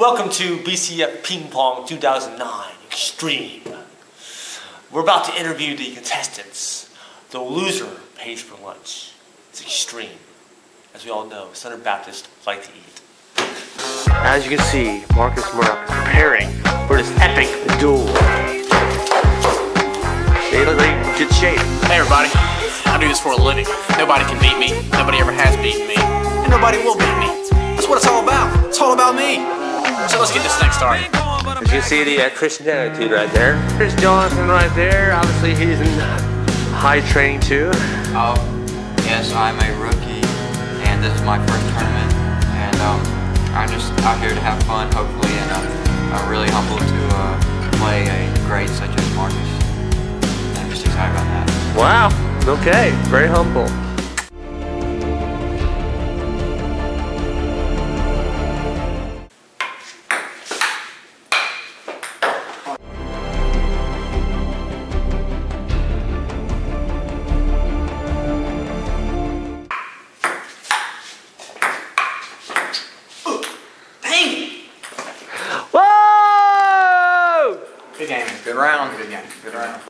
Welcome to BCF Ping Pong 2009 Extreme. We're about to interview the contestants. The loser pays for lunch. It's extreme. As we all know, Southern Baptists like to eat. As you can see, Marcus Murdoch is preparing for this epic duel. They look like in good shape. Hey everybody, I do this for a living. Nobody can beat me, nobody ever has beaten me, and nobody will beat me. That's what it's all about. It's all about me. So let's get this thing started. As you can see the Christian attitude right there. There's Jonathan right there. Obviously he's in high training too. Oh, yes, I'm a rookie, and this is my first tournament, and I'm just out here to have fun, hopefully, and I'm really humbled to play a great such as Marcus. I'm just excited about that. Wow, okay, very humble. Whoa! Good game. Good round. Good game. Good round.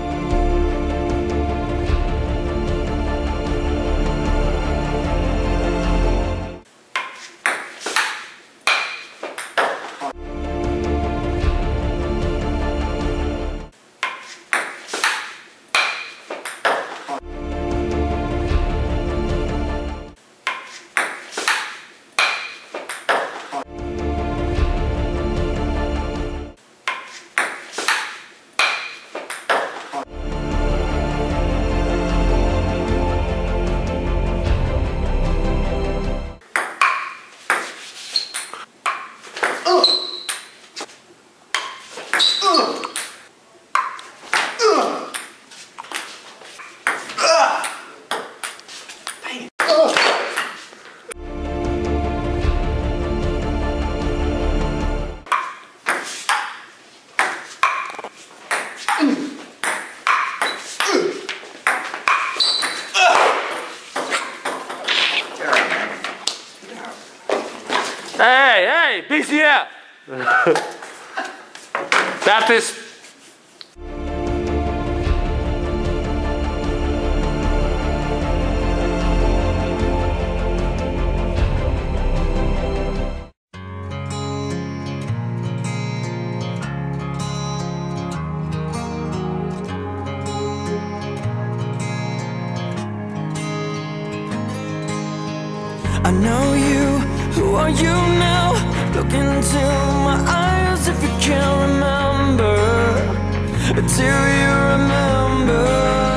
Hey, BCF! Baptist. I know you, who are you now? Look into my eyes if you can't remember, till you remember.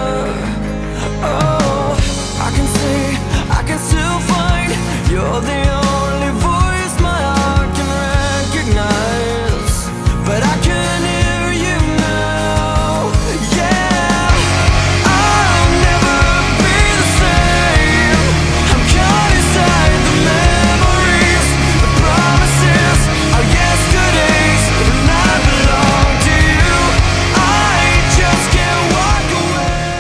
Oh, I can see, I can still find, you're the only voice my heart can recognize, but I can hear you now, yeah. I'll never be the same. I'm caught inside the memories, the promises are yesterdays, and I belong to you. I just can't walk away.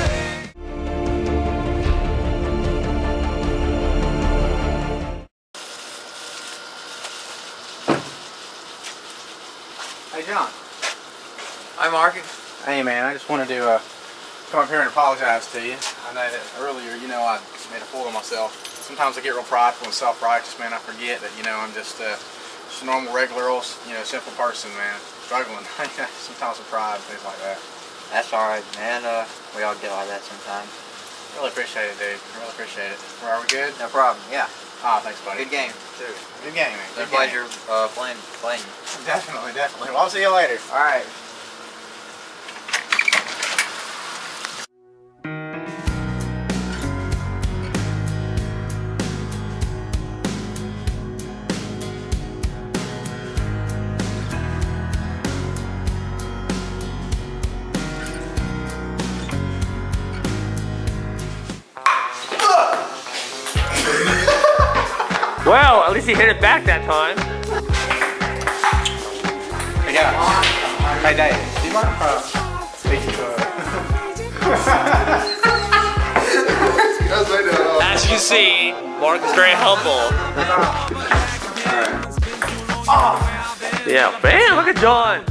Hey John. Hi, Marcus. Hey man, I just wanted to come up here and apologize to you. I know that earlier, I made a fool of myself. Sometimes I get real prideful and self-righteous, man. I forget that, I'm just a normal, regular, old, simple person, man. Struggling. Sometimes with pride and things like that. That's alright, man. We all get like that sometimes. Really appreciate it, dude. Really appreciate it. Are we good? No problem, yeah. Ah, thanks, buddy. Good game, too. Good game, man. It's a Good game. pleasure playing you. Definitely, definitely. Well, I'll see you later. Alright. Well, at least he hit it back that time. Hey guys. Hey Dave. Do you mind speak to As you can see, Mark is very humble. Oh. Yeah, bam, look at John.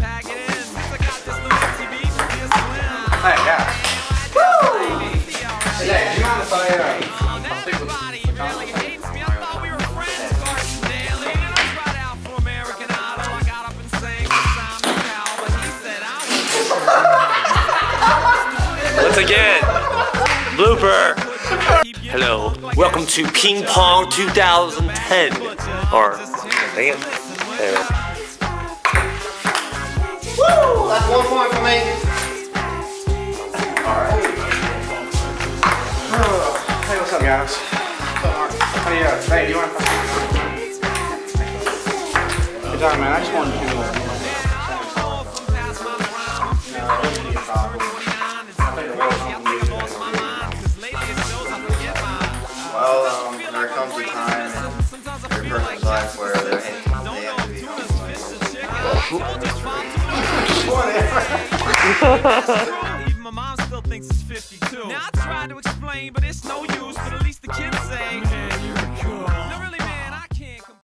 Hey, guys. Woo! Hey, do you mind if I'll stick with the Once again, blooper. Hello, welcome to Ping Pong 2010. Or, dang it. There. Woo! That's 1 point for me. Alright. Hey, what's up, guys? How do you hey, do you want to Good time, man. I just wanted to Well, there comes a time in every person's life where they have to be Even my mom still thinks it's 52. Now I try to explain, but it's no use. But at least the kids say, man, you're cool.